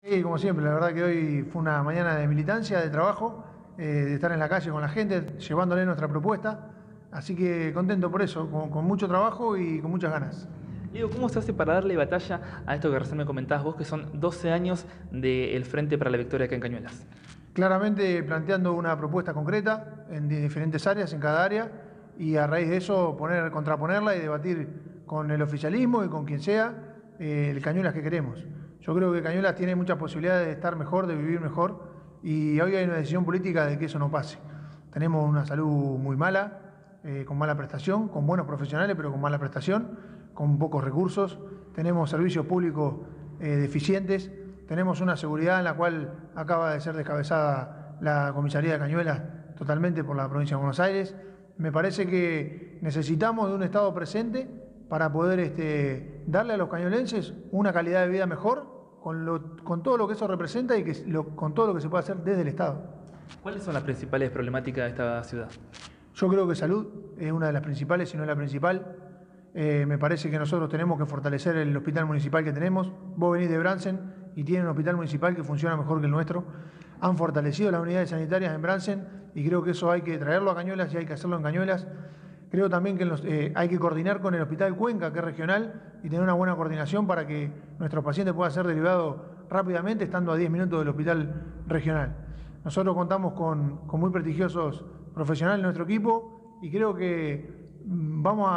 Sí, como siempre, la verdad que hoy fue una mañana de militancia, de trabajo, de estar en la calle con la gente, llevándole nuestra propuesta. Así que contento por eso, con mucho trabajo y con muchas ganas. Diego, ¿cómo se hace para darle batalla a esto que recién me comentabas vos, que son 12 años del Frente para la Victoria acá en Cañuelas? Claramente planteando una propuesta concreta en diferentes áreas, en cada área, y a raíz de eso contraponerla y debatir con el oficialismo y con quien sea el Cañuelas que queremos. Yo creo que Cañuelas tiene muchas posibilidades de estar mejor, de vivir mejor, y hoy hay una decisión política de que eso no pase. Tenemos una salud muy mala, con mala prestación, con buenos profesionales, pero con mala prestación, con pocos recursos. Tenemos servicios públicos deficientes. Tenemos una seguridad en la cual acaba de ser descabezada la comisaría de Cañuelas totalmente por la provincia de Buenos Aires. Me parece que necesitamos de un Estado presente para poder darle a los cañuelenses una calidad de vida mejor con todo lo que eso representa y con todo lo que se puede hacer desde el Estado. ¿Cuáles son las principales problemáticas de esta ciudad? Yo creo que salud es una de las principales, si no es la principal. Me parece que nosotros tenemos que fortalecer el hospital municipal que tenemos. Vos venís de Bransen y tienen un hospital municipal que funciona mejor que el nuestro. Han fortalecido las unidades sanitarias en Bransen y creo que eso hay que traerlo a Cañuelas y hay que hacerlo en Cañuelas. Creo también que hay que coordinar con el Hospital Cuenca, que es regional, y tener una buena coordinación para que nuestros pacientes puedan ser derivados rápidamente, estando a 10 minutos del hospital regional. Nosotros contamos con muy prestigiosos profesionales en nuestro equipo y creo que vamos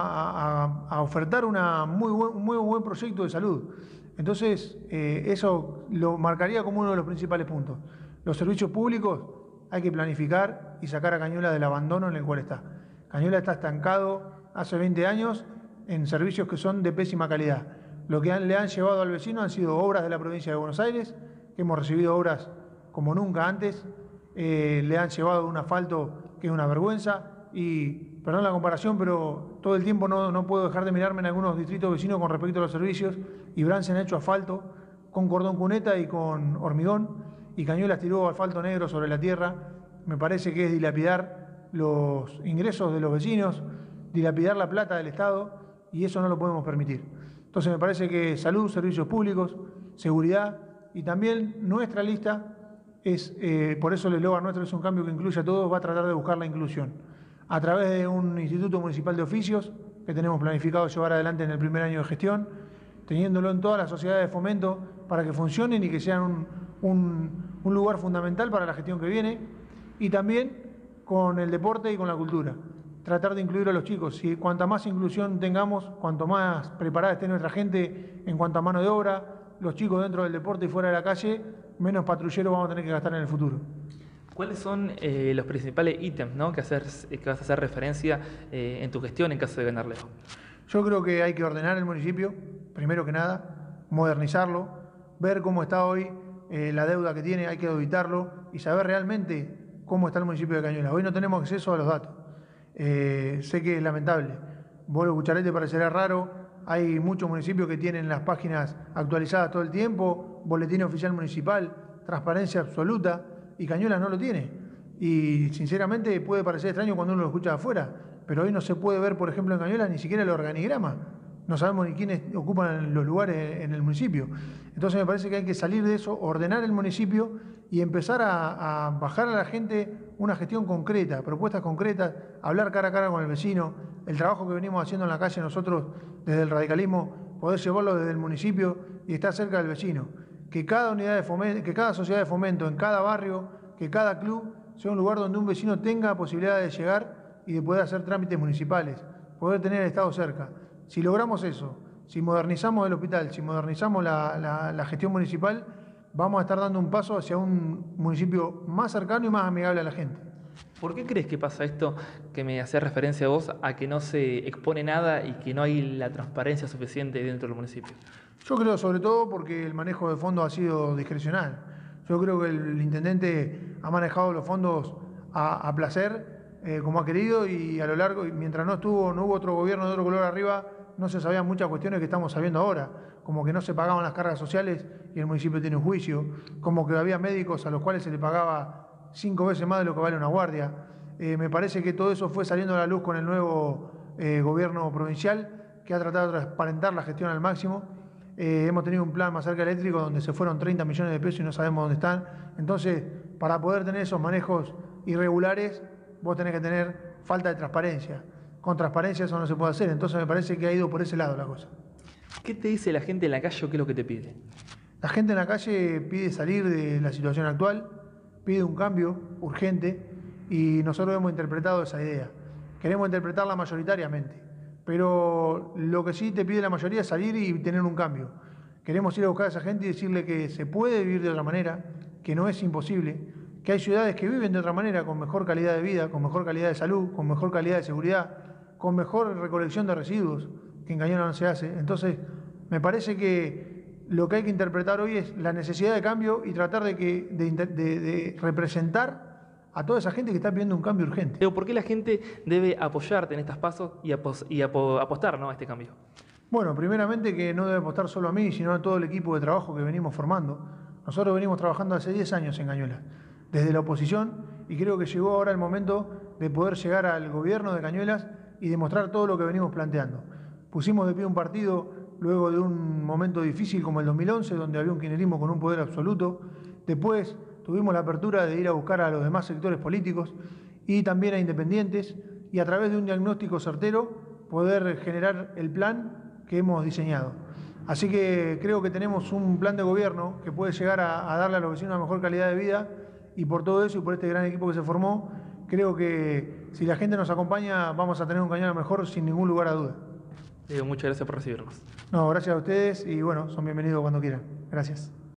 a ofertar un muy buen proyecto de salud. Entonces, eso lo marcaría como uno de los principales puntos. Los servicios públicos hay que planificar y sacar a Cañuelas del abandono en el cual está. Cañuelas está estancado hace 20 años en servicios que son de pésima calidad. Lo que le han llevado al vecino han sido obras de la provincia de Buenos Aires, que hemos recibido obras como nunca antes. Le han llevado un asfalto que es una vergüenza y, perdón la comparación, pero todo el tiempo no puedo dejar de mirarme en algunos distritos vecinos con respecto a los servicios y Bransen ha hecho asfalto con cordón cuneta y con hormigón y Cañuelas tiró asfalto negro sobre la tierra. Me parece que es dilapidar los ingresos de los vecinos, dilapidar la plata del Estado y eso no lo podemos permitir. Entonces me parece que salud, servicios públicos, seguridad y también nuestra lista por eso el eslogan nuestro es un cambio que incluye a todos, va a tratar de buscar la inclusión. A través de un Instituto Municipal de Oficios que tenemos planificado llevar adelante en el primer año de gestión, teniéndolo en todas las sociedades de fomento para que funcionen y que sean un lugar fundamental para la gestión que viene, y también con el deporte y con la cultura. Tratar de incluir a los chicos. Si cuanta más inclusión tengamos, cuanto más preparada esté nuestra gente en cuanto a mano de obra, los chicos dentro del deporte y fuera de la calle, menos patrulleros vamos a tener que gastar en el futuro. ¿Cuáles son los principales ítems, ¿no?, que vas a hacer referencia en tu gestión en caso de ganarle? Yo creo que hay que ordenar el municipio, primero que nada, modernizarlo, ver cómo está hoy la deuda que tiene, hay que auditarlo y saber realmente cómo está el municipio de Cañuelas. Hoy no tenemos acceso a los datos. Sé que es lamentable. Vuelo Cucharete parecerá raro. Hay muchos municipios que tienen las páginas actualizadas todo el tiempo, boletín oficial municipal, transparencia absoluta, y Cañuelas no lo tiene. Y sinceramente puede parecer extraño cuando uno lo escucha de afuera, pero hoy no se puede ver, por ejemplo, en Cañuelas ni siquiera el organigrama. No sabemos ni quiénes ocupan los lugares en el municipio. Entonces me parece que hay que salir de eso, ordenar el municipio y empezar a bajar a la gente una gestión concreta, propuestas concretas, hablar cara a cara con el vecino, el trabajo que venimos haciendo en la calle nosotros desde el radicalismo, poder llevarlo desde el municipio y estar cerca del vecino. Que cada unidad de fomento, que cada sociedad de fomento, en cada barrio, que cada club sea un lugar donde un vecino tenga posibilidad de llegar y de poder hacer trámites municipales, poder tener el Estado cerca. Si logramos eso, si modernizamos el hospital, si modernizamos la gestión municipal, vamos a estar dando un paso hacia un municipio más cercano y más amigable a la gente. ¿Por qué crees que pasa esto que me hacía referencia a vos, a que no se expone nada y que no hay la transparencia suficiente dentro del municipio? Yo creo sobre todo porque el manejo de fondos ha sido discrecional. Yo creo que el intendente ha manejado los fondos a placer, como ha querido, y a lo largo, y mientras no hubo otro gobierno de otro color arriba, no se sabían muchas cuestiones que estamos sabiendo ahora, como que no se pagaban las cargas sociales y el municipio tiene un juicio, como que había médicos a los cuales se le pagaba 5 veces más de lo que vale una guardia. Me parece que todo eso fue saliendo a la luz con el nuevo gobierno provincial, que ha tratado de transparentar la gestión al máximo. hemos tenido un plan Mazarca Eléctrico donde se fueron 30 millones de pesos y no sabemos dónde están. Entonces, para poder tener esos manejos irregulares, vos tenés que tener falta de transparencia. Con transparencia eso no se puede hacer, entonces me parece que ha ido por ese lado la cosa. ¿Qué te dice la gente en la calle o qué es lo que te pide? La gente en la calle pide salir de la situación actual, pide un cambio urgente y nosotros hemos interpretado esa idea. Queremos interpretarla mayoritariamente, pero lo que sí te pide la mayoría es salir y tener un cambio. Queremos ir a buscar a esa gente y decirle que se puede vivir de otra manera, que no es imposible, que hay ciudades que viven de otra manera, con mejor calidad de vida, con mejor calidad de salud, con mejor calidad de seguridad, con mejor recolección de residuos, que en Cañuelas no se hace. Entonces, me parece que lo que hay que interpretar hoy es la necesidad de cambio y tratar de representar a toda esa gente que está pidiendo un cambio urgente. Pero ¿por qué la gente debe apoyarte en estos pasos y apostar, ¿no?, a este cambio? Bueno, primeramente que no debe apostar solo a mí, sino a todo el equipo de trabajo que venimos formando. Nosotros venimos trabajando hace 10 años en Cañuelas, desde la oposición, y creo que llegó ahora el momento de poder llegar al gobierno de Cañuelas y demostrar todo lo que venimos planteando. Pusimos de pie un partido luego de un momento difícil como el 2011, donde había un kirchnerismo con un poder absoluto. Después tuvimos la apertura de ir a buscar a los demás sectores políticos y también a independientes, y a través de un diagnóstico certero poder generar el plan que hemos diseñado. Así que creo que tenemos un plan de gobierno que puede llegar a darle a los vecinos una mejor calidad de vida, y por todo eso y por este gran equipo que se formó, creo que si la gente nos acompaña vamos a tener un Cañuelas mejor sin ningún lugar a duda. Diego, muchas gracias por recibirnos. No, gracias a ustedes y bueno, son bienvenidos cuando quieran. Gracias.